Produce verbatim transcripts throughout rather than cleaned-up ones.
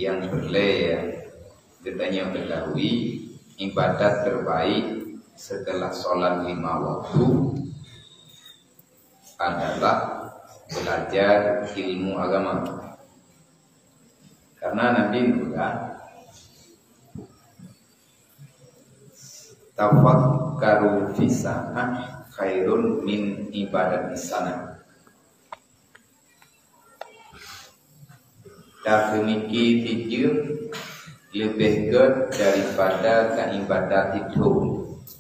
yang boleh katanya ketahui ibadat terbaik setelah sholat lima waktu adalah belajar ilmu agama. Karena Nabi juga tafakkaru fi sa'ah khairun min ibadat sana. Tak memiliki pikir lebih good daripada keibadat itu.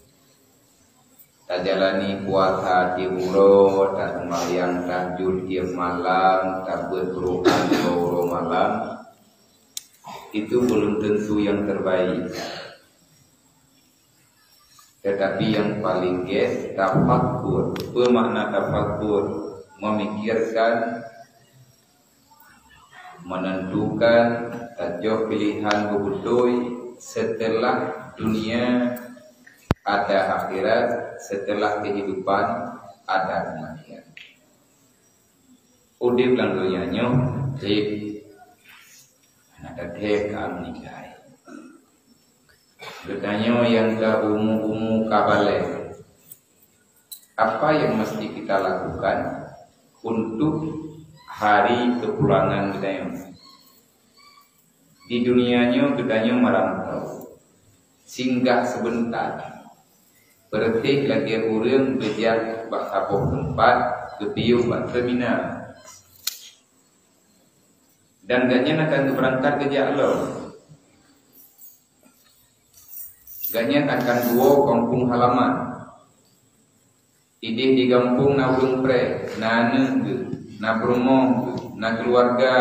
Tak jalani puasa di uro, tak sembahyang tahajud tiap malam, tak berperukan uro malam, itu belum tentu yang terbaik. Tetapi yang paling best tafakkur. Bermakna tafakkur, memikirkan, menentukan tajuk pilihan betul setelah dunia ada akhirat, setelah kehidupan ada kematian. Udip lang dunianya tip ada tip kam nikai. Bertanya yang ke umu-umu kabale, apa yang mesti kita lakukan untuk hari kepulangan kita? Di dunianya kita merantau, singgah sebentar. Berarti lagi orang belajar bakapok tempat kebiu bak terminal. Dan gaknya akan berangkat ke Allah. Gaknya akan dua kampung halaman. Ide di kampung na urang pre, na ane, na promo, na keluarga.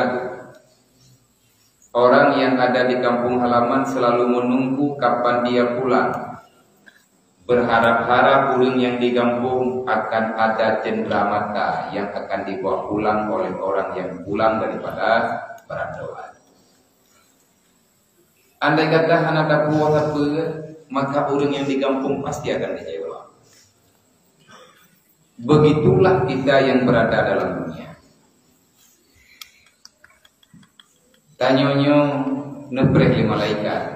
Orang yang ada di kampung halaman selalu menunggu kapan dia pulang. Berharap-harap orang yang di kampung akan ada cendera mata yang akan dibawa pulang oleh orang yang pulang daripada perantauan. Andai kata anak ada buah apa, maka orang yang di kampung pasti akan kecewa. Begitulah kita yang berada dalam dunia. Tanyonyo nebreh malaikat.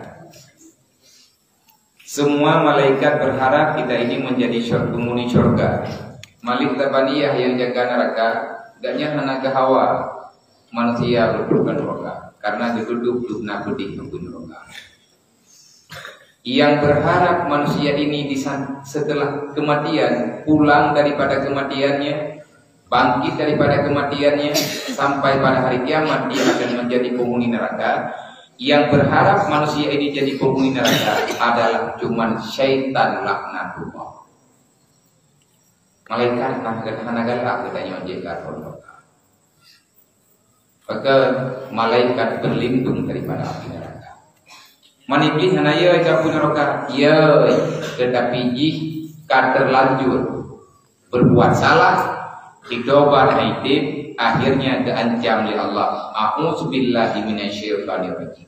Semua malaikat berharap kita ini menjadi penghuni surga. Malik tabaniyah yang jaga neraka, gaknya hana kehawa manusia berbukan neraka karena duduk duduk pedih nunggu neraka. Yang berharap manusia ini setelah kematian pulang daripada kematiannya, bangkit daripada kematiannya sampai pada hari kiamat dia akan menjadi penghuni neraka. Yang berharap manusia ini jadi penghuni neraka adalah cuman syaitan laknatullah. Malaikat nak hanagalak katanya ojekar neraka. Maka malaikat berlindung daripada api neraka. Maniblis hanaya kapu neraka, ya, tetapi jih terlanjur berbuat salah, didobat haidib, akhirnya diancam oleh Allah. A'udzubillahi minasyaitonir rajim.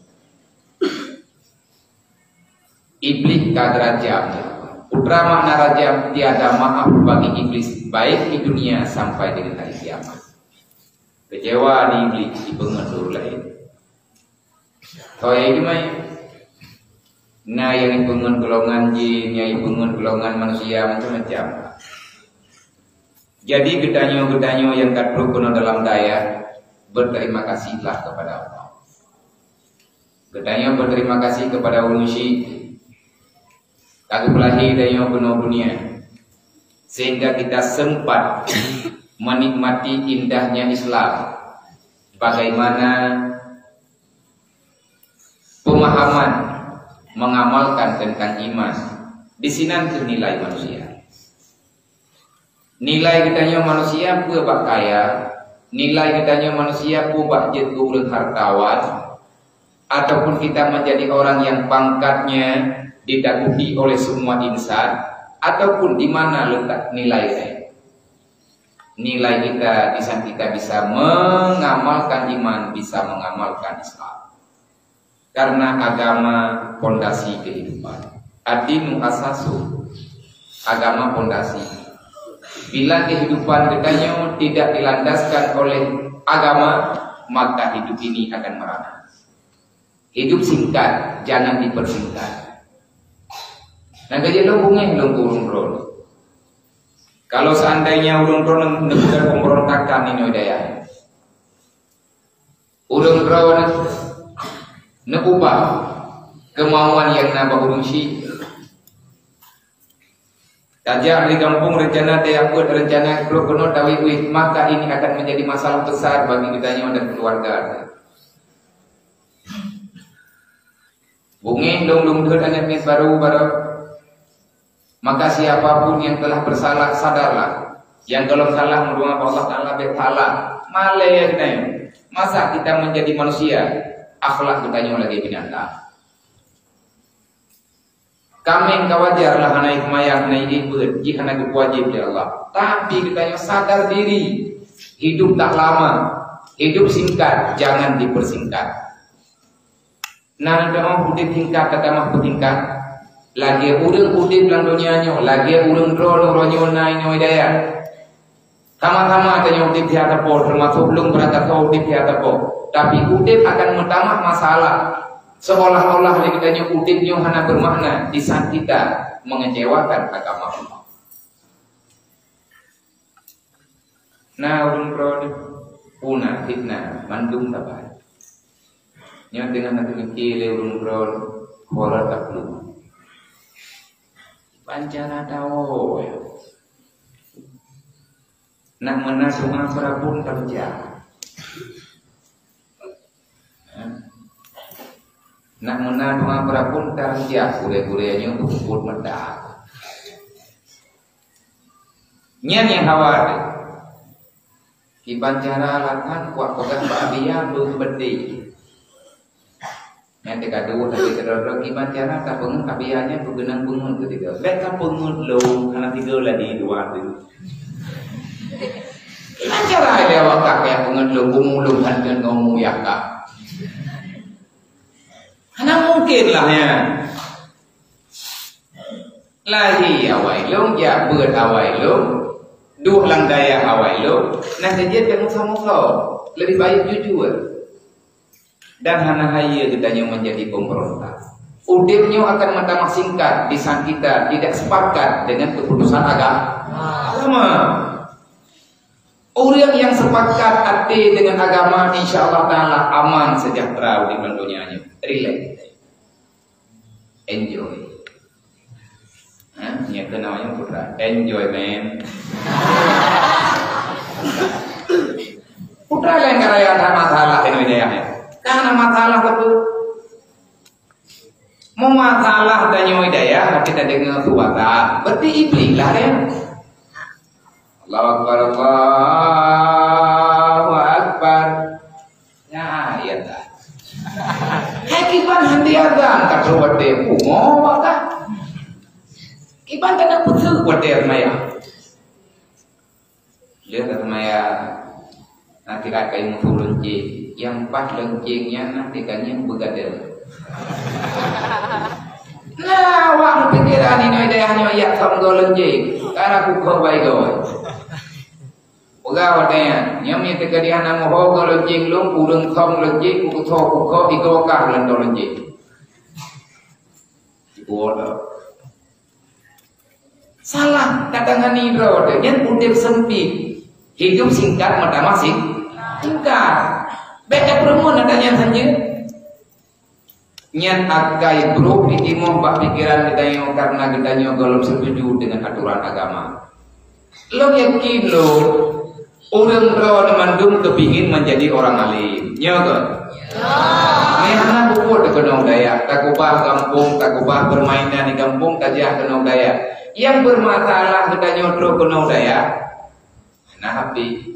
Iblis kadrajam. Putra makna rajam tiada maaf bagi iblis baik di dunia sampai dengan hari kiamat. Kecewa di iblis di pengendur lain. Kau yang gimana? Nah yang pengen golongan jin, yang pengen golongan manusia macam-macam. Jadi gedanyo-gedanyo yang kadrukun dalam daya berterima kasihlah kepada Allah. Gedanyo berterima kasih kepada Unusi. Aku lahir danyo penuh dunia sehingga kita sempat menikmati indahnya Islam. Bagaimana pemahaman mengamalkan tentang iman di sini nilai manusia. Nilai kitanya manusia pun bak kaya, nilai kitanya manusia pun bak jet urang hartawan, ataupun kita menjadi orang yang pangkatnya ditakuti oleh semua insan, ataupun di mana letak nilainya. Nilai kita di saat kita bisa mengamalkan iman, bisa mengamalkan Islam. Karena agama pondasi kehidupan. Ad-dinu asasu, agama pondasi. Bila kehidupan katanya tidak dilandaskan oleh agama, maka hidup ini akan merana. Hidup singkat, jangan dipersingkat. Nah kerja lo bungeng lo urung-urung. Kalau seandainya urung-urung negara pemberontakan ini daya, urung-urung nekubah kemauan yang nambah urung si. Tajak di kampung rencana daya buat rencana perlu penuh dawit, maka ini akan menjadi masalah besar bagi kita dan keluarga. Bungeng dong-dong dua anak baru baru. Maka siapapun yang telah bersalah sadarlah. Yang kalau salah menurut Allah Taala bersalah. Malah ya kita. Masa kita menjadi manusia, akhlak kita lagi binatang. Kami kawajarlah naik mayak naik ibad, jika naik wajib ya Allah. Tapi kita sadar diri, hidup tak lama, hidup singkat, jangan dipersingkat. Nah, doa udip tingkat kata mah tingkat. Lagi urang udip lang dunianya, lagi urang drol ronyo nai nyoy daya. Sama-sama tanya udip di atas po, termasuk belum berada kau udip di atas po. Tapi udip akan menambah masalah. Seolah-olah kita tanya udipnya hanya bermakna di saat kita mengecewakan agama Allah. Nah, urang drol punah fitnah mandung tabai. Yang dengan nanti kile urung drol horor tak belum pancana tahu ya. Nak menasung apa pun kerja. Nak menasung apa pun kerja. Kure-kurenya untuk sebut medak. Nyanyi khawatir. Di pancana lakan kuat kotak bahagia belum berdiri. Yang kedua tapi terlalu gimana cara tak pengen kabiannya bergenang pengen ketiga. Mereka pengen low karena tiga lagi dua tu. Gimana cara dia wakak yang pengen low pemulung dan ngomong ya kak. Karena mungkin lah ya. Lahi awai lo ya ber awai lo, dua lang daya awai lo. Nah jadi dengan sama-sama lebih baik jujur. Dan hana haya kitanya menjadi pemberontak. Udipnya akan menambah singkat di saat kita tidak sepakat dengan keputusan agama. Orang yang sepakat hati dengan agama, insya Allah Taala aman sejahtera di dunianya. Relax, enjoy. Hah? Ya kenalnya putra, enjoy man. Putra lain karya tak masalah ini dia. Karena masalah itu mau masalah dan hidayah kita dengar suara berarti iblis lah ya. Allahu Akbar, Allahu Akbar. Ya iya dah. Hakiban handi azam kata wade mau apa? Kiban kena putus wade maya. Dia kata maya nanti kayak musuh lunci. Yang pas lencingnya nanti kan yang begadang. Nah, wang pikiran ini dayahnya ya samgo lencing. Karena aku kau baik kau. Pegawai daya, nyamnya tegadian nama ho kau lencing lung, urung kau lencing, aku kau aku kau iko kah lendo lencing. Bodoh. Salah katakan ini bro, yang udip sempit, hidup singkat mata masing singkat. Beka perempuan adanya saja. Nyat akai bro pikirmu bak pikiran kita yang karena kita yang belum setuju dengan aturan agama. Lo yakin lo orang bro mandum kepingin menjadi orang alim, ya kan? Ya. Mana buku dekat daya, tak ubah kampung, tak ubah permainan di kampung, tajah ke daya. Yang bermasalah kita nyodro ke daya. Nah habis.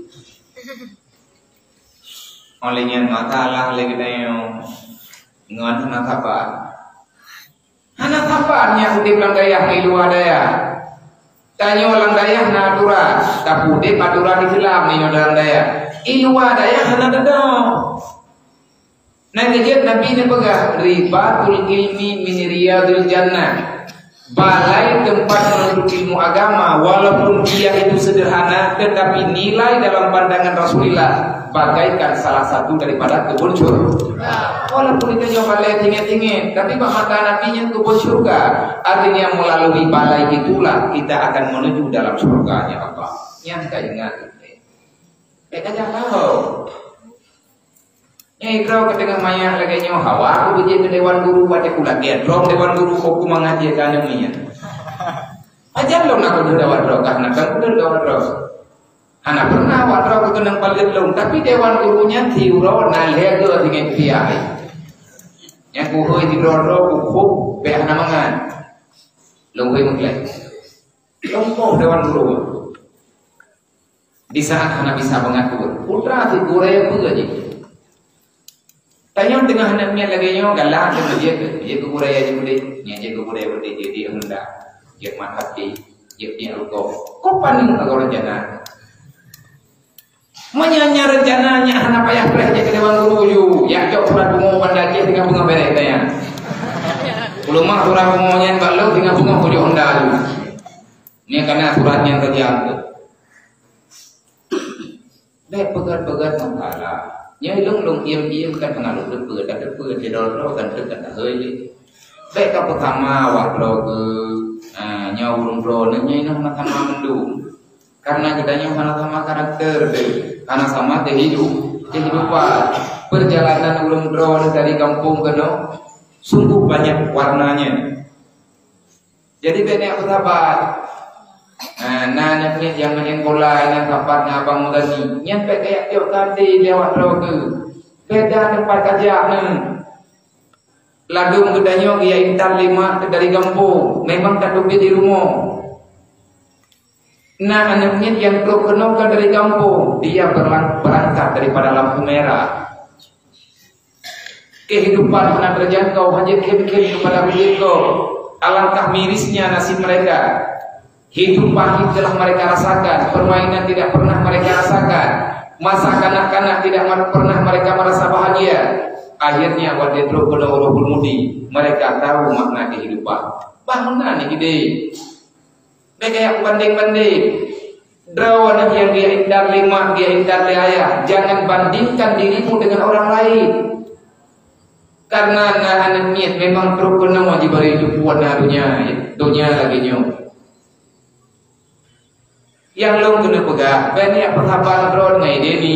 Olehnya masalah lagi yang ngon hana kapan, hana kapannya udip lang daya miluah daya, tanyo lang daya natura, tapi udip aturan Islam ni dalam daya, iluah daya hana dedong. Nah kejadian Nabi ni pegah ribatul ilmi min riyadil jannah, balai tempat menuntut ilmu agama, walaupun dia itu sederhana, tetapi nilai dalam pandangan Rasulullah bagaikan salah satu daripada kebun surga. Walaupun kita nyoba lihat tinggi-tinggi, tapi mata nabinya kebun surga. Artinya melalui balai itulah kita akan menuju dalam surganya Allah. Yang kita ingat, kita jangan tahu. Nyai kau kedengar maya lagi nyawa hawa, aku berjaya ke dewan guru baca kulat dia. Drop dewan guru aku mengaji kan namanya. Ajar lo nak ke dewan guru karena kan ke dewan guru. Anak pernah wadro ke nang palit long, tapi dewan gurunya tiuro nalhe ke dengan kiai. Yang kuhoi di rodro kukup be anak mangan. Long hoi mengklek. Lompong dewan guru. Di saat anak bisa mengatur, putra si guraya pun aja. Tanya tengah anaknya lagi nyo galah ke dia dia guraya je boleh, nya je guraya boleh jadi hendak. Dia mati, dia dia rukuk. Kok paning agak rencana? Menyanya rencananya anak payah kerja ke dewan guru yu. Ya jok surat bunga pandai dia dengan bunga berek tanya. Kalau mah surat bunganya balau dengan bunga hujung honda yu. Ini karena suratnya terjangkau. Dek pegat-pegat masalah. Nya long long iam-iam kan pengaruh depe dan depe di dolo kan dekat heuli. Dek ka pertama wakro ke nya urung ro nya ina sama mendung. Karena kita nya sama karakter deh. Karena sama teh hidup, kehidupan. Perjalanan urung ro dari kampung ke no sungguh banyak warnanya. Jadi banyak sahabat. Nah, nanaknya yang main bola yang dapat ngabang tadi, nyampe kayak tiap tadi lewat roge. Beda tempat kajian. Ladung gedanya dia intar lima dari kampung, memang tak di rumah. Nah, anaknya yang terkenal dari kampung, dia berangkat daripada lampu merah. Kehidupan pernah terjangkau hanya kem-kem kepada begitu. Alangkah mirisnya nasib mereka. Hidup pahit telah mereka rasakan, permainan tidak pernah mereka rasakan, masa kanak-kanak tidak pernah mereka merasa bahagia. Akhirnya waktu itu Rohul Mudi, mereka tahu makna kehidupan. Bangunan nih gede, mereka yang banding-banding. Drawana yang dia indar lima, dia indar ayah. Jangan bandingkan dirimu dengan orang lain. Karena anak niat memang terkena wajib hidup buat narunya, dunia lagi nyo. Yang long kena pegang, banyak pertapan drone ngai deni,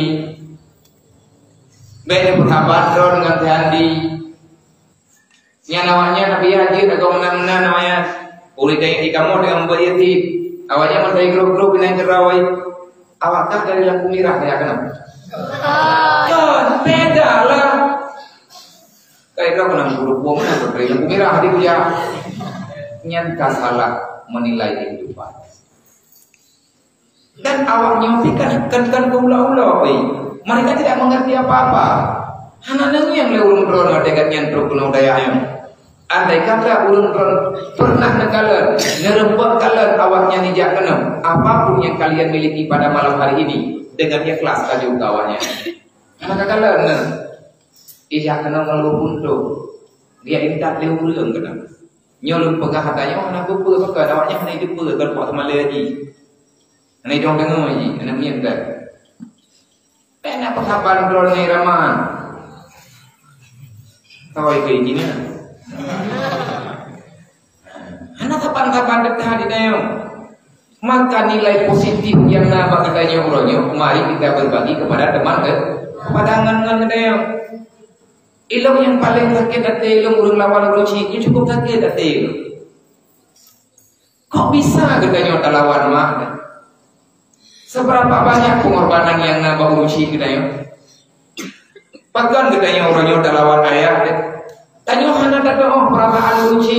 banyak pertapan drone dengan Handi. Yang namanya Nabi Haji, agak menang-menang namanya. Uli dari kamu dengan berjati, awalnya mentai grup-grup yang terawai. Awakah dari lampu merah kayak kenapa? Kan beda lah. Kayak kau kena grup buang mana dari lampu merah hadi punya. Nyangka salah menilai kehidupan. Dan awaknya kan kan kan keulah-ulah, mereka tidak mengerti apa-apa. Anak-anak yang leulun drone mereka yang terkenal dayanya. Andai kata ulun drone pernah negala, nerembak kalian awaknya nijak kenam, apapun yang kalian miliki pada malam hari ini dengan ikhlas kaji kawannya. Maka kalian ijak kenam melalui untuk dia intak leulun kenam. Nyolong pegah katanya, oh nak buku apa awaknya kena hidup kan buat malah lagi. Ini dong dengar lagi, anak mian dah. Pena persahabat drone ni ramah. Tahu itu ini na. Anak tapan-tapan dekat di dalam. Maka nilai positif yang nabak katanya uronyo, mari kita berbagi kepada teman ke, kepada angan-angan dalam. Ilmu yang paling sakit hati, ilmu urang lawan uruci, ini cukup sakit hati. Kok bisa katanya lawan mak? Seberapa banyak pengorbanan yang nambah urusi kita ya? Bahkan kita yang orangnya udah lawan ayah, tanya hana datang oh perasaan urusi.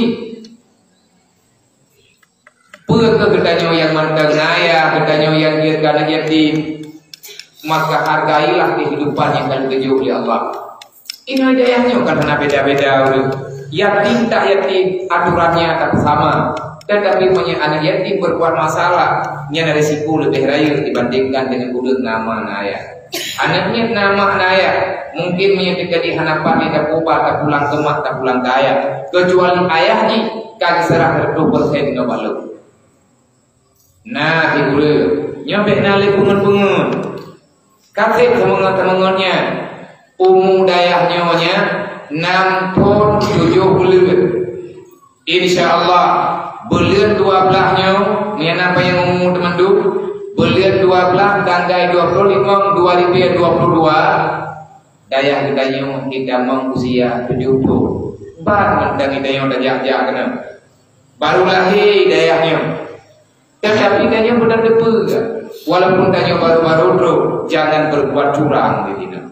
Pura kita yang mandang ayah, kita yang dia karena yatim, maka hargailah kehidupan yang kalian kejuh oleh Allah. Ini aja yang karena beda-beda. Yatim tak yatim aturannya tak sama. Tetapi punya anak yatim berbuat masalah, nya resiko lebih raya dibandingkan dengan budak nama ayah. Anaknya nama ayah mungkin menyedihkan di hanapan tidak kubah tak pulang ke mak tak pulang ke ayah. Kecuali ayahnya kagak serah dua persen nggak balu. Nah ibu le, nyampe nali pungun-pungun. Katip temengon-temengonnya umum dayahnya enam puluh tujuh bulan. Insya Allah bulan dua belahnya mian apa yang umum teman tu bulan dua belah tanggal dua puluh lima dua ribu dua puluh dua dayah kitanya kita mau usia tujuh puluh bar dan kitanya udah jak-jak kena baru lahir dayahnya. Tetapi tanya benar betul, walaupun tanya baru-baru tu, jangan berbuat curang di sini.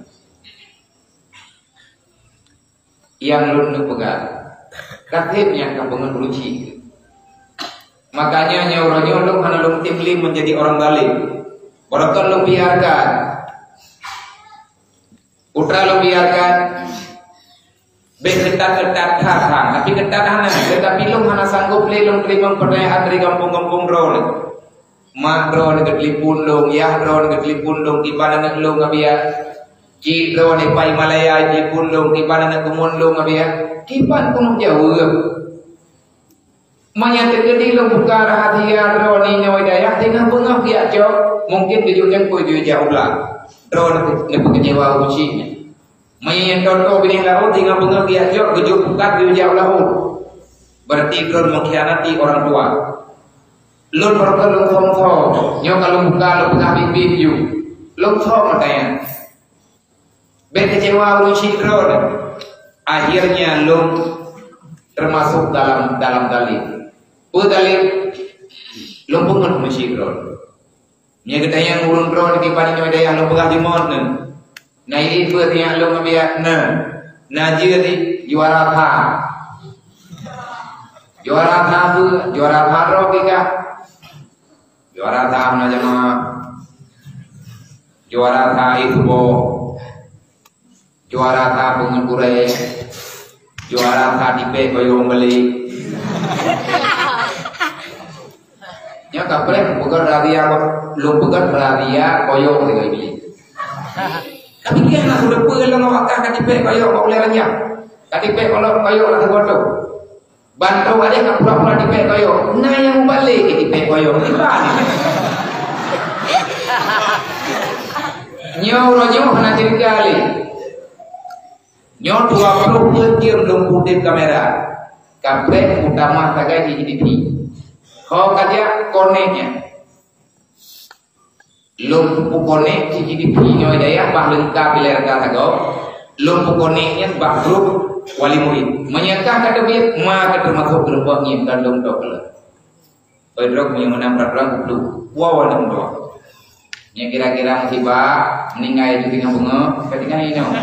Yang lu pegang, katibnya kampung beruci. Makanya nyauronya lu karena lu timli menjadi orang balik. Walaupun lu biarkan, putra lu biarkan. Ketat-ketat tahan, tapi ketat hana, tetapi lu hana sanggup le lu terima perayaan dari kampung-kampung drone. Mak drone ketelipun lu, yah drone ketelipun lu, kipan anak lu ngabia. Ci drone pai Malaya telipun lu, kipan anak kumun lu ngabia. Kipan pun jauh. Manya terjadi lu buka rahasia drone ini wadaya, tengah bengah dia jauh, mungkin tujuan kau juga jauh lah. Drone lebih kecewa ucinya. Maya yang contoh benih laut tinggal bengal dia jauh gejuk bukat di jauh laut. Berarti drone mengkhianati orang tua. Lun perlu lun thom thom, nyok kalau buka lu buka bibir ju, lun thom katanya. Ben kecewa uci drone. Akhirnya lun termasuk dalam dalam dalil. Oh dalil lun pengen uci drone. Nya kita yang urun drone di pani nyoi daya lun buka di mon. Nah ini buat yang lo ngebiak na, najir di juara tha, juara tha tu juara tha ro kita, juara tha mana jama, juara tha itu bo, juara tha pungun kurai, juara tha dipe koyong beli, nya kaprek bukan radia, lo bukan radia koyong dengan beli. Tapi dia nak sudah pergi lang wakah katipek kayo mau leranya. Katipek kalau kayo lah tergodo. Bantu aja nak pula-pula dipek kayo. Nah yang balik katipek kayo. Nyaw rojo hana jadi kali. Nyaw dua puluh petir dong kutip kamera. Kaprek utama tagai di G D P. Kau kaja koneknya. Lum pukone ci G D P nyoy daya bah lengkap biler kata go lum pukone nya bah grup wali murid menyangka kada biat ma kada masuk gerbang nya kan lum dok le pedrok nya menam perang kudu wow dong do nya kira-kira musibah meninggal itu tinggal bunga ketika ini no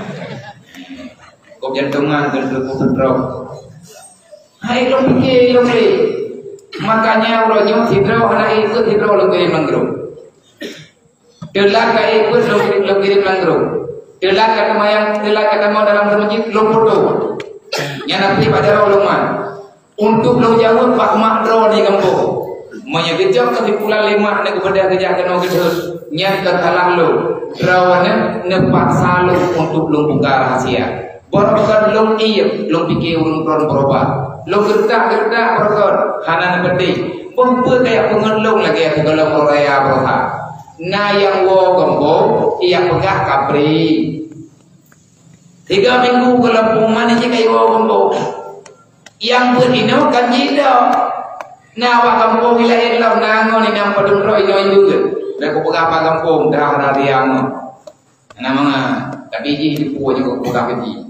kok jantungan gendut pedrok hai lum pikir lum le makanya urojo hidro anak ikut hidro lum kirim mangrove Delak kaya ikut lo kirim langgro. Delak kata mayang, delak kata mau dalam masjid lo foto. Yang nanti pada rolongan. Untuk lo jawab pak makro di kampung. Menyebutkan kesimpulan lima nek kepada kerja kena gedus. Yang kekalah lo. Rawanan nepak salu untuk lo buka rahasia. Borokkan lo iya, lo pikir urun kron berobat. Lo gertak-gertak borokkan. Hanan beti. Bumpu kayak pengelung lagi aku kalau raya berha. Na yang wo gombo ia pegah kapri tiga minggu ke Lampung mana je kai wo gombo yang berdino kan jido na wa kampung wilayah lau nango ni nam padung ro ino ibu dan ko pegah pa kampung dah rariang nama tapi ji di puo juga pegah peti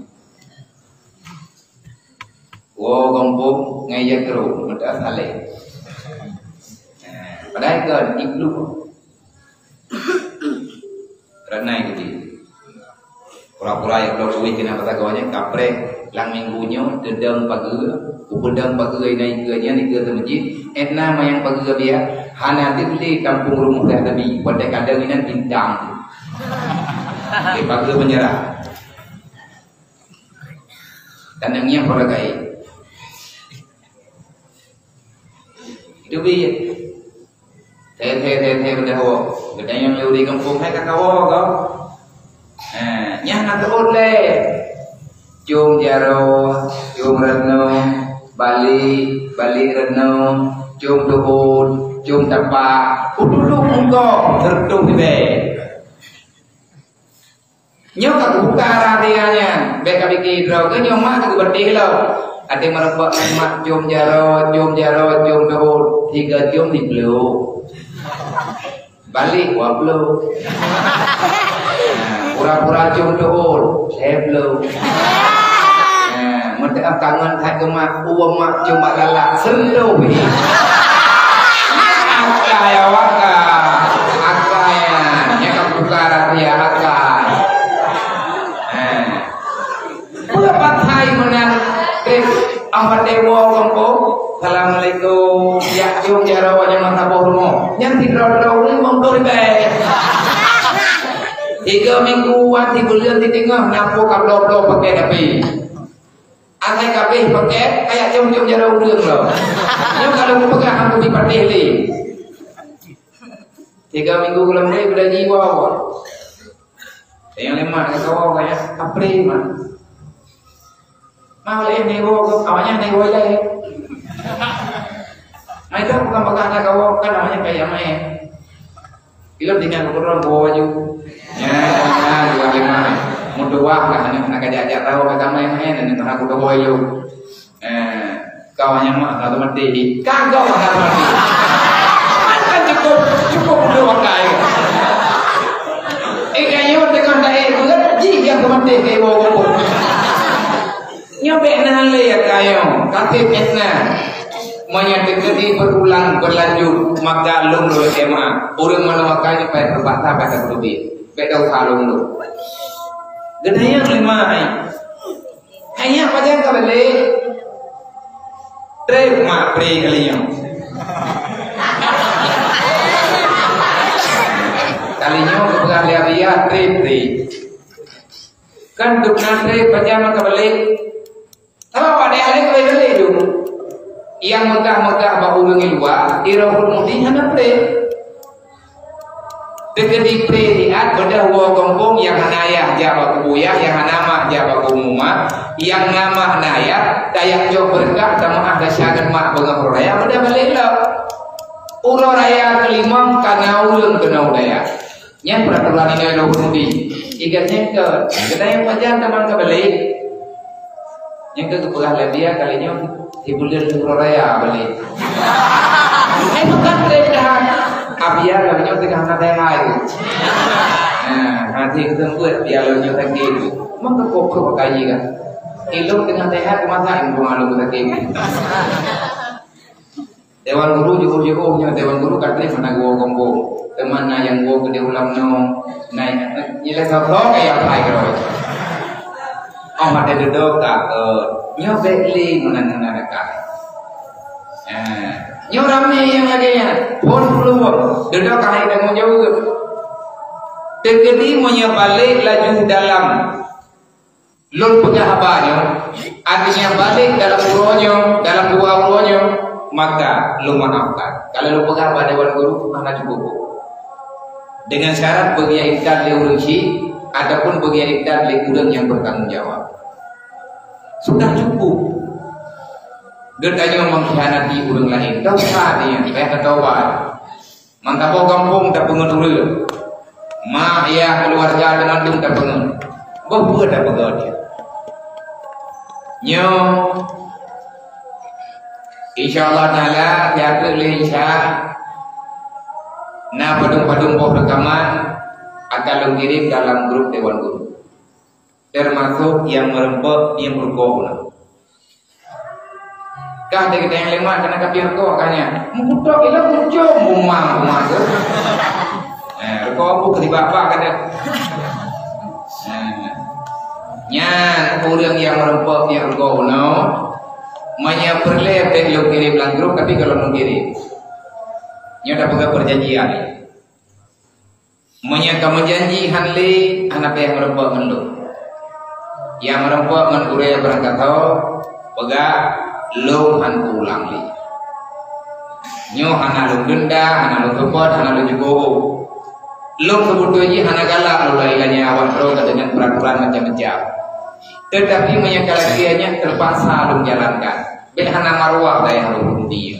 wo gombo ngaya kro mudah sale padahal kan iblu Renai gitu. Pura-pura yang kalau kuih kena kata kawannya kaprek lang minggunya dedang pagi, kupedang pagi naik ke nya ni ke masjid. Etna mayang pagi dia hana dibeli kampung rumah dah tapi pada kadang ini bintang. Di pagi menyerah. Tanangnya pada kai. Itu bi thế thế thế thế vấn đề hồ người ta yang lưu đi công phu hay các cao có à nhắc nó tốt lên chum jaro chum reno Bali Bali reno chum tuhun chum tapa udah lu enggak tertung di be Nyo ka buka radianya, beka bikin ro ke nyo mak ke berdih lo. Ada merepek mak jom jaro, jom jaro, jom dohor, tiga jom di blue. Balik wa blue. Pura-pura jom dohor, saya blue. Nah, mendak kangen tak ke mak, uang mak jom mak lalak, selu ni. Akay awaka, akaya, nya ka buka radia akay. Patay menang eh ampat dewa kompo assalamualaikum ya jom jarawanya mata bohong yang tiga tahun monggo ribe tiga mingguan tiga bulan di tengah napo kablo-kablo pakai tapi antai kabeh pakai kayak jom jom jaraw urang lo yo kalau mau pegang aku di patih li tiga minggu kemudian udah jiwa yang lima ke kau kayak April mah mau lihat newo, awalnya newo lagi. Nah itu bukan perkara kau kan awalnya kayak main. Bila tinggal kurang bawa baju, ya dua lima, mau dua lah hanya nak ajak tahu kata main main dan nak aku bawa baju. Eh, kawannya mah kalau mati, kagak lah mati. Kan cukup cukup dua kali. Eh kayaknya dengan dah itu kan jih yang mati kayak bawa. Nyobek nah lihat kayo, katip etna, menyadekati berulang berlanjut maka lung lo ema, orang melawakannya pada terbata pada berubah, pada kalung lo. Gedaya lima ay, hanya pada kembali, trip mak pre kalian. Kalinya kepegang lihat trip pre, kan duk nanti pajama kembali. Apa pada hari kau beli dulu? Yang megah-megah bau mengi luar, irahul mudi hana pre. Dekati pre lihat bedah wa kampung yang hanayah jawab kubuya, yang nama jawab umumah, yang nama hanayah dayak jauh berkah sama ada syagat mak bengang raya bedah balik lo. Uro raya kelima karena ulun kena udaya. Yang peraturan ini irahul mudi. Ikannya ke, kita yang pajan teman kebalik. Yang ke kepegang dia kalinya hibulir Uro raya balik. Eh bukan dah. Abia kalinya tengah nanti hari. Nah, hati ketemu dia lalunya tak gitu. Maka kok kaji kan? Ilmu tengah tehat masa yang pengalu tak gitu. Dewan guru juga juga dewan guru katanya mana gua kombo. Temannya yang gua ke ulang no. Naik nilai satu kayak apa gitu. Oh mata duduk tak nyobek li menang-menang dekat. Eh, nyorame yang adanya pun peluang duduk kali tengok jauh. Tekedi punya balik laju dalam lun pegah abahnya, artinya balik dalam uronya, dalam dua uronya, maka lu maafkan. Kalau lu pegah abah dewan guru mana cukup. Dengan syarat bagi ikhtar li urunci ataupun bagi ikhtar li urang yang bertanggung jawab. Sudah cukup. Gedanya mengkhianati urang lain. Dosa dia, kayak ketawar. Maka kau kampung tak pengen dulu. Ma ya keluarga dan andung tak pengen. Bawa tak pengen dia. Nyo, insyaallah taala ya boleh insya. Nah padung-padung boh rekaman akan mengirim dalam grup dewan guru. Termasuk yang merempet yang berguna. Kah dari kita yang lima kena kapian kau akanya. Mengkutok ilah muncul mumang mumang tu. Eh, kau aku ketiba apa kada. Nyan orang yang merempet yang berguna, manya perle perlu kirim dalam grup tapi kalau mengirim, nyoda pegang perjanjian. Manya kamu janji hanli anak yang merempet melu. Yang merempet mengurai berangkat tahu, pegang lu han pulang li. Nyo hana lu denda, hana lu kepot, hana lu juga. Lu sebetulnya hana galak lu lainnya awak pro dengan peraturan macam-macam. Tetapi menyangkalakiannya terpaksa lu menjalankan. Ben hana marwah daya harum dia.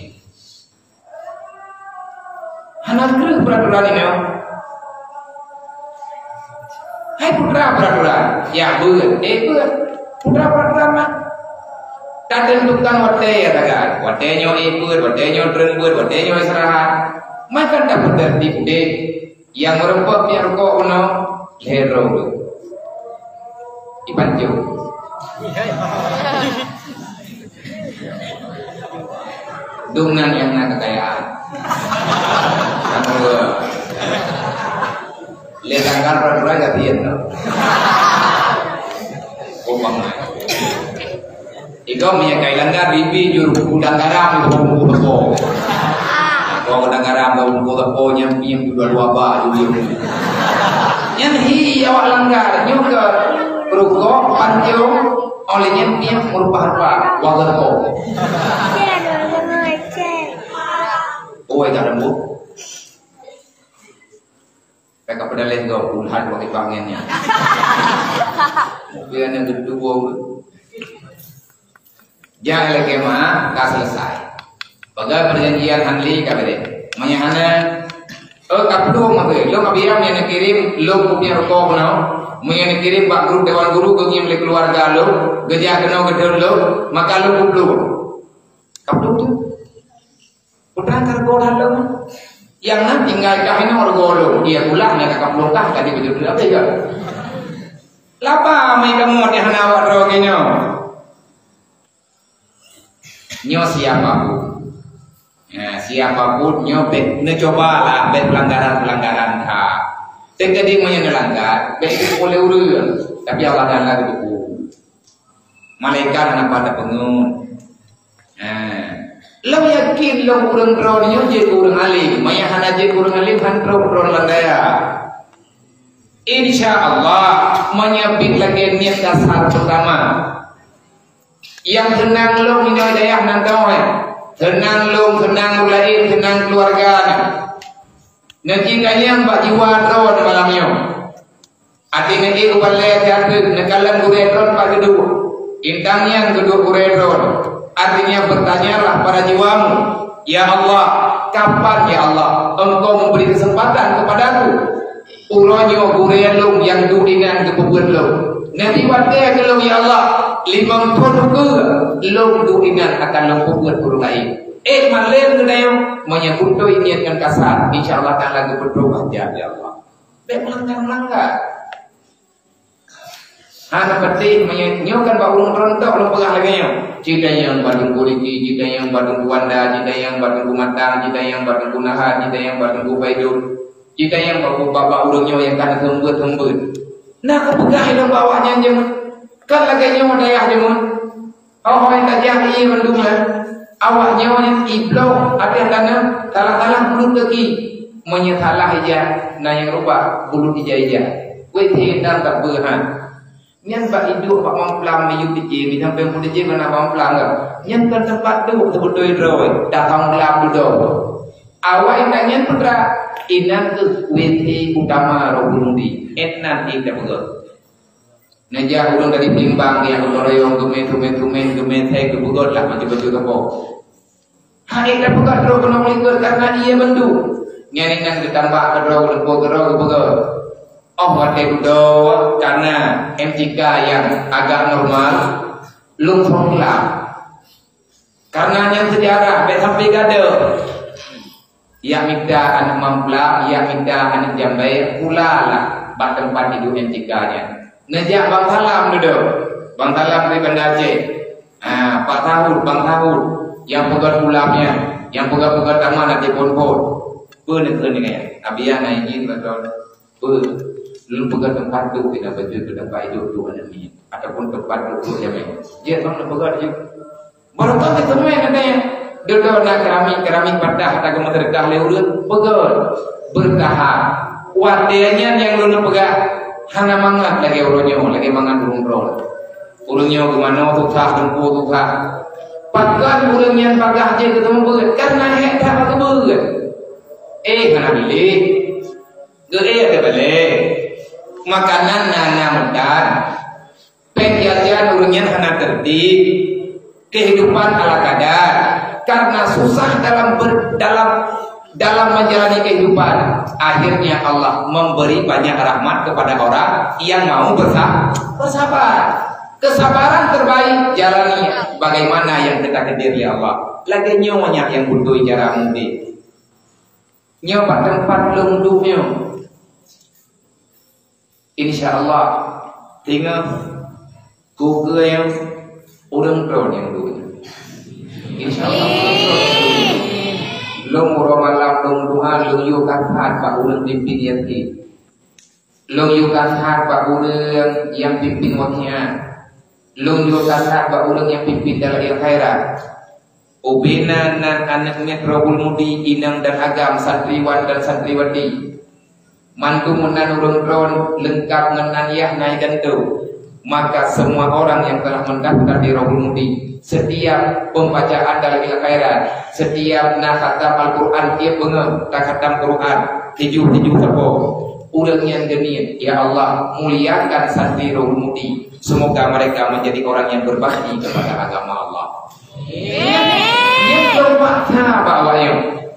Hana kerja peraturan ini. Hai putra peraturan, ya ber, eh ber, putra peraturan mah. Tak tentukan wate ya tagar, wate nyo eh ber, wate nyo dren ber, wate nyo istirahat. Maka dapat tertib deh, yang merempok yang rokok uno, hero ipanjo. Dungan yang nak kekayaan. Kamu lihatkan peraturan gak tiap no. Kopang. Ikaw punya kailangan bibi juru udang garam itu buku teko. Kau udang garam kau buku teko nyam nyam dua dua ba juli. Yang hi awak langgar nyuka perukok panjang oleh nyam nyam merupa-rupa waga teko. Oh, itu ada bu. Mereka pada lengkau puluhan pakai pangennya. Biar yang kedua, jangan lagi mah, tak selesai. Bagai perjanjian handli kabeh. Manyana, oh kapdu mage, lo ngabiram yang kirim, lo punya rokok no, yang kirim pak guru dewan guru gengim le keluarga lo, gejak kena gedor lo, maka lo kublu. Kapdu tu. Putra tergoda lo, yang nak tinggal kah ini orang golo, dia pulang nak kakak pelukah tadi betul betul apa ya? Lapa mereka mau di hana awak roginya? Nyo siapapun, ya, siapapun nyo bet, ne coba lah bet pelanggaran pelanggaran ha. Tengkadi mau yang melanggar, bet itu boleh urus, tapi Allah dan lagi buku. Malaikat anak pada pengun. Lo yakin lo kurang kronyo je kurang alim, maya hana je kurang alim han kron kron landaya. Insya Allah menyebut lagi niat dasar pertama. Yang tenang lo minta daya nantoy, tenang lo, tenang lain, tenang keluarga. Nanti kalian bak jiwa tron malamnya. Ati nanti kepala teater nekalan guretron pak kedua, intang yang kedua guretron. Artinya bertanyalah para jiwamu, ya Allah, kapan ya Allah engkau memberi kesempatan kepadaku? Uronyo gurelung yang duringan kebubuhan lo. Nanti waktu kalau ya Allah lima puluh ke lo duringan akan lo kebubuhan guru lain. Eh malam kedayang menyebut tu niatkan kasar, insya Allah akan lagi berubah ya Allah. Baik melanggar melanggar. Anak penting menyokan bangun rontok lo pegang lagi nya. Jika yang badung kuliki, jika yang badung kuanda, jika yang badung kumatang, jika yang badung kunahat, jika yang badung kubaidul, jika yang bawa bapak urungnya yang kan hembut hembut. Nah kepegang itu bawahnya je, kan lagi nya daya je mun. Oh yang tak jadi mendung lah. Awaknya yang iblau ada tanah talah-talah bulu kaki menyesalah aja, nah yang rupa bulu ija ija. Wei tidak tak berhan. Nyan bak hidup bak mamplang ni yuti je ni sampai muda je mana mamplang ke. Nyan kan tempat tu sebetulnya droi datang gelap dulu. Awak indah nyan putra inan ke weti utama robundi etnan ida betul. Najah urang dari bimbang yang royong gemen gemen gemen gemen saya ke betul lah macam baju tepok. Hari dah buka droi kena melingkar karena ia bendu. Nyan inan ditambah ke droi lepok ke droi ke betul. Oh waktu itu karena M C K yang agak normal lumpuh gelap karena yang sejarah sampai gade ya minta anak mampla ya minta anak jambai pula lah bak tempat hidup M C K nya nejak bang salam dulu bang salam dari Banda Aceh ah Pak Tahun bang Tahun yang pegat pulamnya yang pegat-pegat taman nanti pon-pon pun itu nih abian naik betul pun lu pegang tempat tu kita baca ke tempat hidup tu mana ni ataupun tempat tu yang mana dia mana pegang je baru tak ketemu yang katanya dulu nak keramik keramik patah tak ke madrasah leurut pegang berkah wadenya yang lu pegang hana mangat lagi uronyo lagi mangat burung rol uronyo ke mana tu tak tempu tu tak pakai urangnya pagah je ketemu pegang karena hek tak pakai pegang eh hana pilih gede ada balik makanan nana mudan penjajian urungnya hana tertib kehidupan ala kadar karena susah dalam ber, dalam dalam menjalani kehidupan. Akhirnya Allah memberi banyak rahmat kepada orang yang mau bersabar. Kesabaran terbaik jalani bagaimana yang kita kedir ya Allah. Lagi nyonya yang butuh cara mudik. Nyoba tempat lungduhnya. Insya Allah tinggal Google yang urang drone yang dulu. Insya Allah long malam long doa long yukan hat pak urang pimpin yati. Long yukan hat pak urang yang pimpin waknya. Long yukan hat pak urang yang pimpin dalam khairat. Ubina nan anak Metrobul Mudi inang dan agam santriwan dan santriwati. Mantu menan urang drone lengkap dengan yah naik gantu. Maka semua orang yang telah mendaftar di Robul Mudi, setiap pembacaan dalam khairat, setiap nak khatam Al-Quran dia bengeng tak khatam Quran tujuh-tujuh sabo. Urang yang geni, ya Allah muliakan santri Robul Mudi. Semoga mereka menjadi orang yang berbakti kepada agama Allah. Yang berbaca bawahnya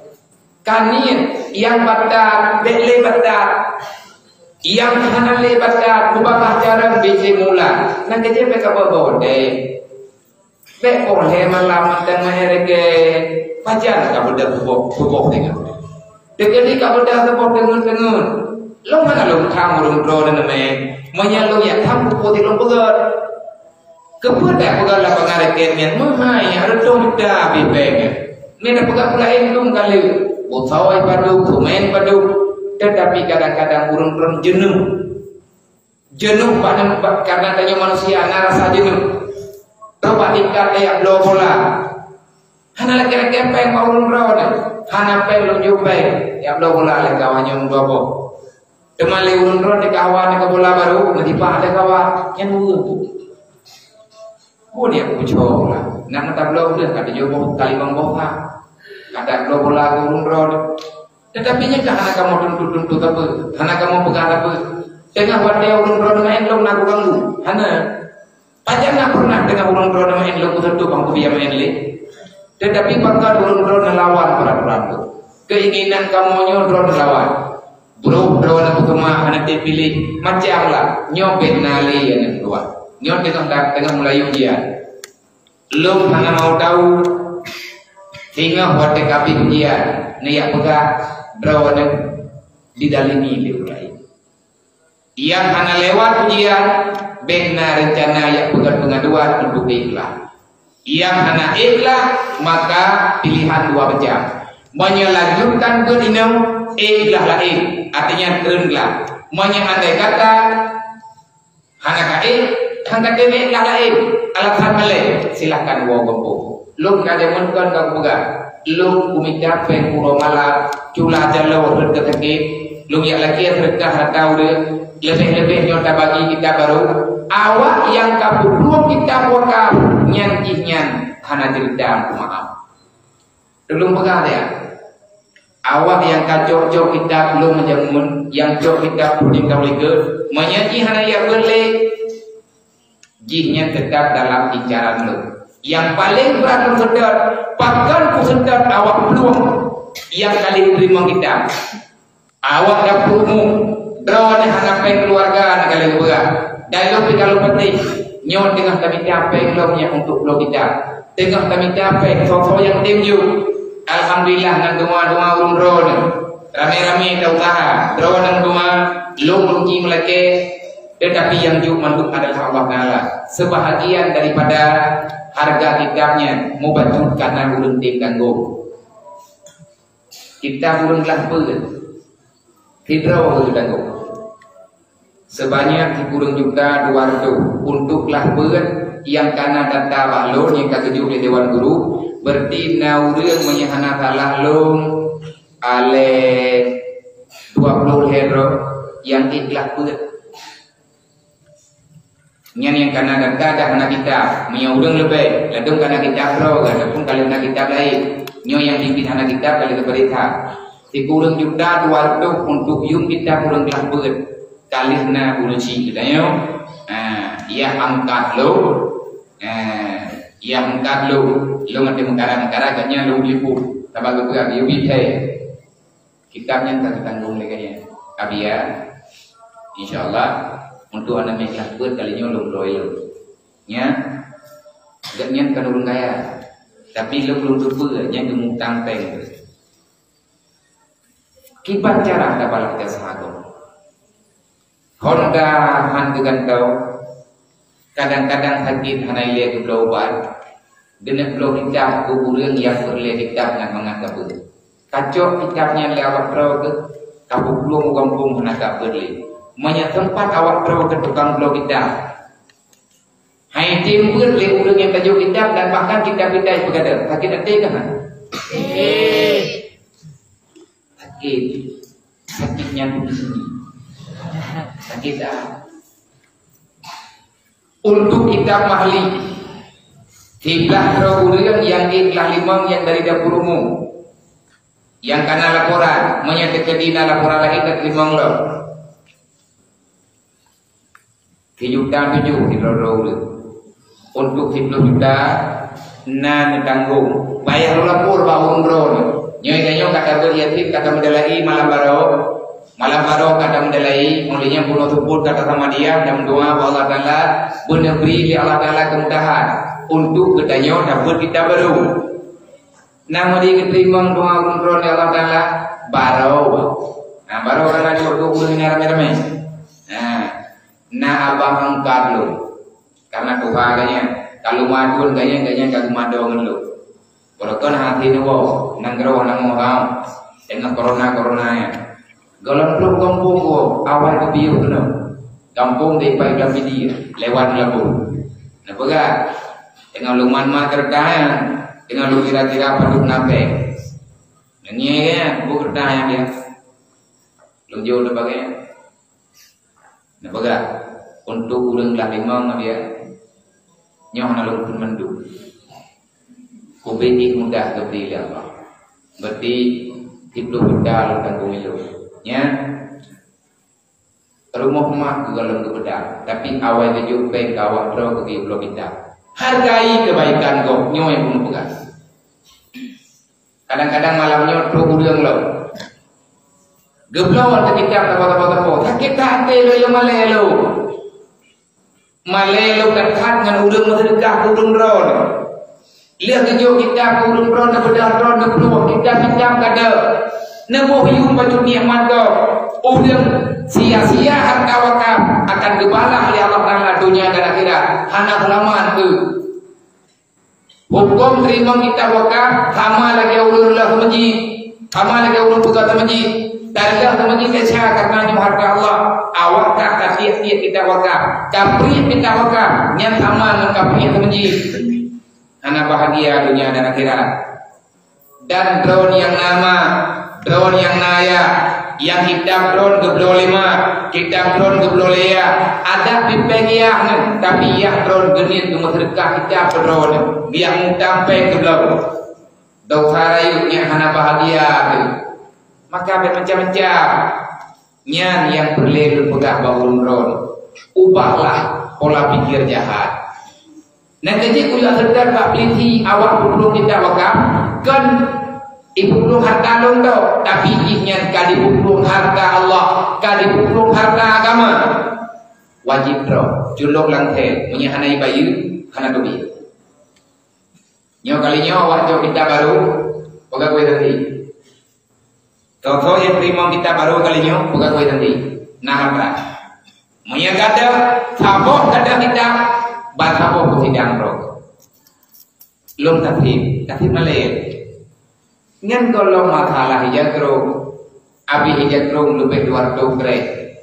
kanian yang batal bele batal yang hana le batal ubah cara biji mula nak kerja mereka berbode be oleh malam dan mereka pajar ka benda tubuh tubuh dengan dekali ka benda tubuh dengan dengan lo mana lo tham lo ro dan me menyalo ya tham ko ti lo begar kepada pegang la pengareken yang mahai ada tonda bibeng ni nak pegang pula endung kali botawai padu kumen padu. Tetapi kadang-kadang urun-urun jenuh. Jenuh pada karena tanya manusia narasa jenuh. Coba tingkat ayak blow bola. Hana lagi kepeng mau urun-urun. Hana pelung jupai ya blow bola le kawannya mbobo. Teman le urun-urun de kawan ke bola baru metipa ada kawan yang urun. Oh dia pucuk lah. Nak mata blow dah kata jobo kali mangboha. Kata blow bola urun-urun. Tetapi nya kahana kamu tuntut-tuntut apa, hana kamu pegang apa, tengah wadai urung drone main long nak ganggu, hana, pajar nak pernah tengah urung drone main long tertutup bangku dia main le, tetapi bangga urung drone lawan peraturan tu, keinginan kamu nyo drone lawan, bro drone aku cuma hana dipilih macam lah, nyobet nali yang keluar, nyot tengah tengah mulai ujian, long hana mau tahu, tinggal wadai kapi ujian, niat pegang. Drone didalimi liurai. Yang hana lewat ujian benar rencana yang pegang pengaduan untuk ikhlas. Yang hana ikhlas maka pilihan dua macam. Menyelanjutkan ke dinam ikhlas lain, artinya terenglah. Menyandai kata hana kain, hana kain ikhlas lain, alasan malai silakan wo gompo. Lu kada munkan kau pegang. Lu kumita pen puro malam cula jalo harga kaki lu yang lagi sedekah hatau de lebih-lebih nyota bagi kita baru awak yang kabur kita wakaf nyan nyan hana cerita maaf belum pegang ya awak yang kacau-cau kita belum menjamun yang cau kita puding kau liga menyanyi hana ya boleh jihnya tetap dalam incaran lu. Yang paling berat sedar, bahkan ku sedar awak peluang yang kali terima kita. Awak dapurmu, drone hanapai keluarga kali berat. Dalam kalau penting, nyot tengah kami capai belumnya untuk lo kita. Tengah kami capai sosok yang tinggi. Alhamdulillah dengan doa-doa urung drone. Rame-rame kita usaha, drone dan doa, lo mungkin melake. Tetapi yang juga manduk adalah Allah Ta'ala. Sebahagian daripada harga kitabnya mau bacot karena urun tim ganggu. Kita urun lah ber, hidro ganggu. Sebanyak kurang juta dua ratus untuklah ber yang karena data balon yang ketujuh di Dewan Guru berarti naurang menyahana salah long ale dua puluh hero yang ikhlas ber. Nyan yang karena data dah kena kitab, nyo udang lebih, ladung karena kitab bro, ataupun kalau kena kitab lain, nyo yang dipin kena kitab kali berita. Si kurang juta dua ratus untuk yung kita kurang kelas ber, kali na urusi kita nyo, ah, ia angkat lo, ah, ia angkat lo, lo ngerti mengkara mengkara katnya lo lipu, tabak bergerak yo bite, kitabnya tak tanggung lagi abia insyaallah untuk anak meja buat kalinya belum loyal nya gak nyen kan ulun kaya tapi lu belum tubuh nya gemuk tampeng kibat cara dapat kita sahabat Honda han gegantau kadang-kadang sakit hanai lihat berobat dengan belum kitab kuburan yang berle kitab dengan menganggap itu kacau kitabnya lewat terau ke kapu belum kampung menangkap berle banyak tempat awak terau ke tukang belum kitab hai timbul le urang yang kacau kitab dan bahkan kitab-kitab berkata sakit hati kan eh sakit sakitnya di sini sakit ah untuk kitab mahli tiga urang yang ikhlas limang yang dari dapur umum yang karena laporan menyatakan dina laporan lagi ke limang lo kejutan tujuh di roro untuk hidup kita nan tanggung bayar lapor bau umroh nyoy kanyo kata beriatif kata medalai malam baro malam baro kata medalai mulinya pulau tupur kata sama dia dan doa Allah Taala benar beri Allah Taala kemudahan untuk kedanyo dapat kita baru nama dia keterima doa umroh Allah Taala baro nah baro karena dia untuk ini rame-rame nah nah abang angkat lo karena tuhannya kalau madun gaya gaya kagum madon lo berkon hati nuwo nanggro nang orang dengan corona corona ya golon belum kampung ko awal ke biu no kampung di pai dalam video lewat labu nah pega dengan luman mah terkaya dengan lu kira-kira paduk nape nanye ya bu kertanya dia lu jauh lebagnya nah pega untuk urang lah limang dia nyoh nalung pun mendu kubeti mudah kebeli apa berarti hidup bedal tanggung itu nya rumah rumah kegalang kebedal tapi awal tujuh peng kawak terus ke blok kita hargai kebaikan kau nyoh yang pun pegang kadang-kadang malamnya terus urang lo geblawal ke kita apa-apa sakit hati lo yang malelo malelo dekat dengan urang sedekah urang ron lihat tunjuk kita urang ron na bedah ron na peluang kita pinjam kada nemo hiu baju nikmat kau urang sia-sia harta wakaf akan dibalas oleh Allah Taala dunia dan akhirat anak selamat tu hukum terima kita wakaf sama lagi urang lah masjid sama lagi urang pegang masjid darah sama kita saya karena ini harga Allah awak tak kasih tiap kita wakaf kapri kita wakaf yang sama dengan kapri yang masjid anak bahagia dunia dan akhirat dan drone yang nama drone yang naya yang kita drone geblo lima kita drone geblo lea ada pipengiah tapi yang drone genit tu sedekah kita drone biar mutampe geblo dokter ayunya anak bahagia maka macam-macam nyan yang berlelu pegah bau umron ubahlah pola pikir jahat nanti kuliah sedar pak peliti awak belum kita wakaf kan ibu belum harta long tau tapi ihnya kali belum harta Allah kali belum harta agama wajib bro juluk langte punya hanai bayu hana dobi nyo kalinya awak jauh kita baru pegah gue tadi Toto yang terima kita baru kalinya bukan gue nanti nah apa punya kada sabok kada kita basabok sidang bro lom tapi tapi malay ngan kalau masalah hijau abi hijau lebih dua ratus grade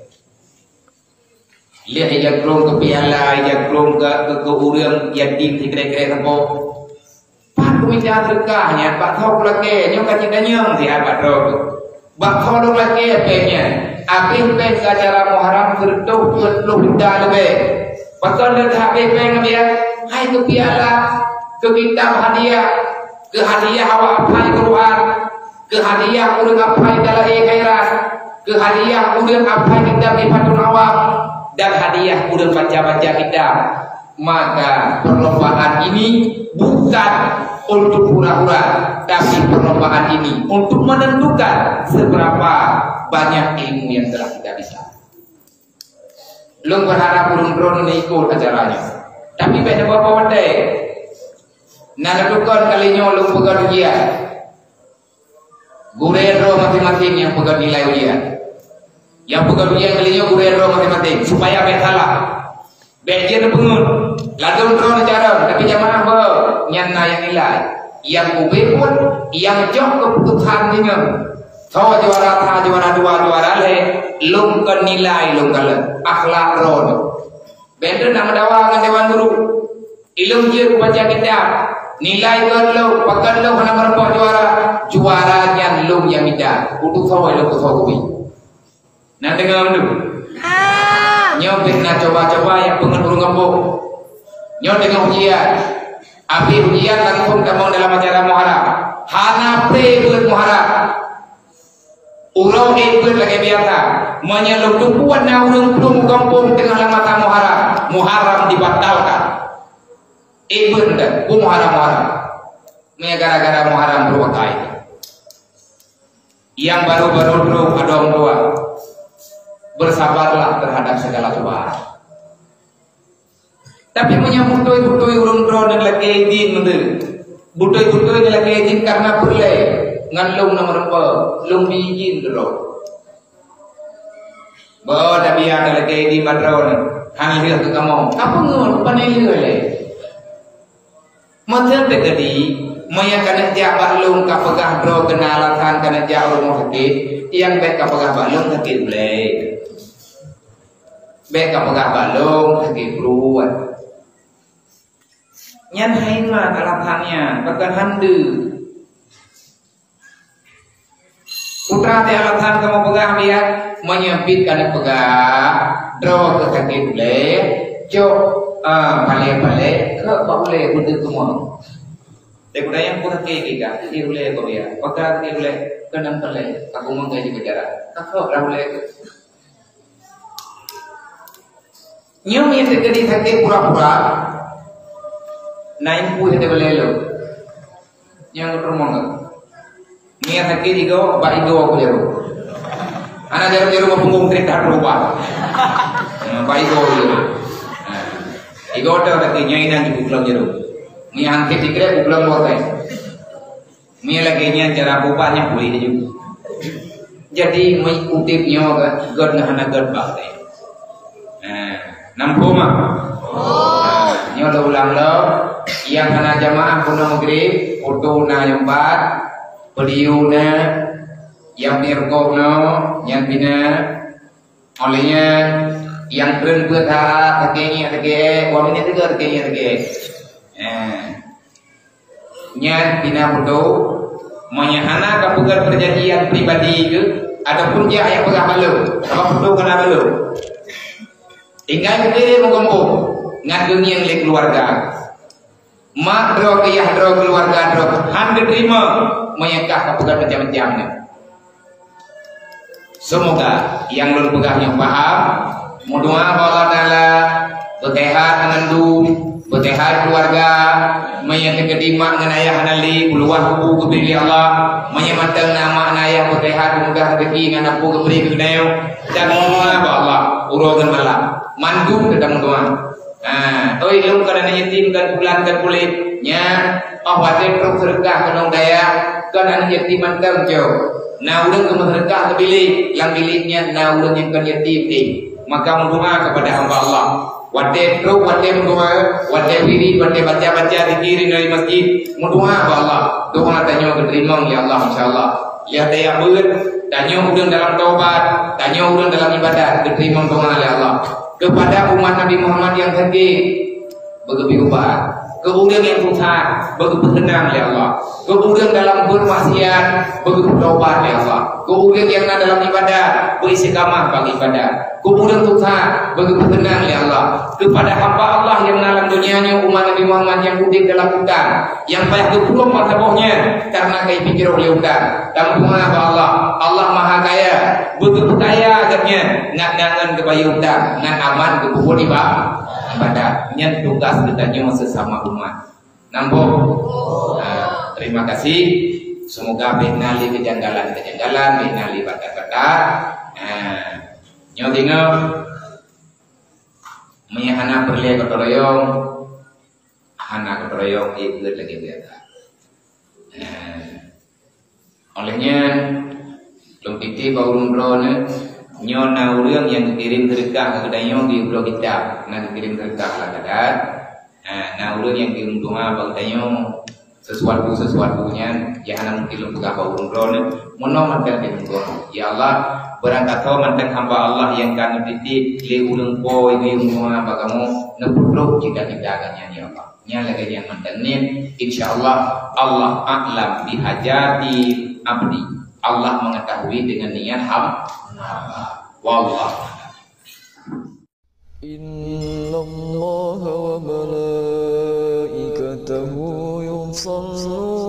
lihat hijau ke piala hijau ke ke urang yatim kira-kira apa pak minta sedekahnya pak thok lagi nyong kacita nyong si apa bro bak thok lagi apanya apin pe cara muharam kertuh kertuh kita lebih pasal dah habis peng dia hai ke piala ke kitab hadiah ke hadiah awak apai Quran ke hadiah urang apai dalam khairat ke hadiah urang apai kitab Ifatul Awam dan hadiah urang baca-baca kitab maka perlombaan ini bukan untuk hura-hura, tapi perlombaan ini untuk menentukan seberapa banyak ilmu yang telah kita bisa. Lu berharap burung drone ikut acaranya, tapi beda apa wadai. Nah tentukan kalinya lu pegang ujian, gurero masing-masing yang pegang nilai ujian, yang pegang ujian kalinya gurero masing-masing supaya betalah. Bejian pengun, lalu drone cara, tapi jamaah ber, nyana yang nilai, yang ube pun, yang jauh keputusan dengan, tahu juara, tahu juara dua juara le, lung ke nilai lung kalen, akhlak drone. Benda nama dawa dengan dewan guru, ilmu je baca kitab, nilai ke lu, pakai lu mana merempah juara, juara yang lung yang tidak, untuk tahu lu tahu kubi. Nah dengar dulu. Nyo pernah coba-coba yang pengen ngembok. Nyo dengan ujian. Api ujian langsung tamang dalam acara muharram. Hana pre buat muharram. Urau ikut lagi biasa. Menyeluk tumpuan na urang belum kampung tengah lamata muharram. Muharram dibatalkan. Ikut dah. Ku muharram muharram. Ini gara-gara muharram berwakai. Yang baru-baru dulu adong dua. Bersabarlah terhadap segala cobaan. Tapi punya butoi-butoi urung drone lagi izin mentu. Butoi-butoi lagi izin karena perle ngalung nomor empat, lung izin dulu. Bawa tapi ada lagi izin madron, hang lihat ke kamu. Apa ngur panel le? Macam tegadi, maya kana jabat lung kapagah dro kenalatan kana jauh mau sakit, yang baik kapagah balung sakit le. Beka pegah balong sakit keluar. Nyan hain mah alatannya bahkan handu. Putra teh alatan kamu pegah dia menyempit kana pegah draw ke sakit le. Cok ah balik-balik ke boleh betul semua. Teh budaya pun ke giga ti boleh ko dia. Pegah ti boleh kenang pale aku menggaji bicara. Kakak ra boleh. Nyom yang terjadi sakit pura-pura naik pun ada belelo yang rumah ni sakit juga baik juga aku jarum anak jarum jarum punggung kereta berubah baik juga jarum ego ada lagi nyaingan di pulau jarum ni angkat dikira pulau luar ni lagi nya cara bupanya boleh juga jadi mengutip nyawa god nah anak god bahasa nampu mah. Oh. Nyo lo ulang lo, yang kena jamaah kuno maghrib, foto na yang empat, beliau na, yang nirkok no, yang bina, olehnya, yang keren berhara, takenya takenya, wamnya juga takenya takenya. Eh, nya bina foto, menyahana kapukan perjanjian pribadi ke, adapun dia ayat pegah balu, apa foto kena balu. Tinggal kita mengumpul ngadu yang lek keluarga. Mak dro ke yah dro keluarga dro han diterima menyekah kepegang macam-macamnya. Semoga yang lur pegahnya paham, mudoa Allah Taala bertehat dengan du, bertehat keluarga, menyekah kedima dengan ayah nali keluar buku kebiri Allah, menyemantang nama ayah bertehat mudah rezeki dengan aku kebiri keneu dan mudoa Allah urogan malam. Mandu kita doa. Nah, toi ilmu karena yatim kan bulan kan kulit nya oh wajib terus sedekah kenong daya kan yatim kan jauh. Nah, udah ke sedekah kebili, yang biliknya nah udah yang kan yatim di. Maka mendoa kepada hamba Allah. Wajib terus wajib mendoa, wajib wiri, wajib baca-baca dikiri dari masjid. Mendoa kepada Allah. Doa tanya keterima ya Allah insyaallah. Lihat daya beut, tanya udah dalam taubat, tanya udah dalam ibadat, diterima doa oleh Allah. Kepada umat Nabi Muhammad yang sakit begitu kuat, kemudian yang susah begitu tenang ya Allah, kemudian dalam bermaksiat begitu taubat ya Allah, kemudian yang dalam ibadah beristiqamah bagi ibadah, kemudian susah begitu tenang ya Allah. Kepada hamba Allah yang dalam dunianya umat Nabi Muhammad yang udik dalam hutan, yang payah kepulang mata bohnya karena kaya pikir oleh hutan. Dan bunga Allah, Allah Maha Kaya, begitu kaya akhirnya ngangan kebayi hutan, ngan aman ke kubur ibadah. Nyan tugas kita sesama umat. Nampak? Nah, terima kasih. Semoga benali kejanggalan-kejanggalan, benali bakat-bakat. Nah, nyo tengok menyahana perli kotoroyong, hana kotoroyong ikut lagi biasa. Nah, olehnya belum titi bau rumrone nyo naurang yang kirim terdekat ke dayo di blog kita, nak kirim terdekat lah kadang. Nah, naurang yang kirim doa bau dayo sesuatu sesuatunya ya anak mungkin lebih kau umroh mono mantan umroh ya Allah berangkat kau mantan hamba Allah yang kami titip le ulung po ibu umroh bagamu nepuduk jika tidak akannya ya Allah nyala yang mantan ini insyaallah Allah a'lam bihajati abdi Allah mengetahui dengan niat hamba wallah. Innallaha wa malaikatahu yusalluna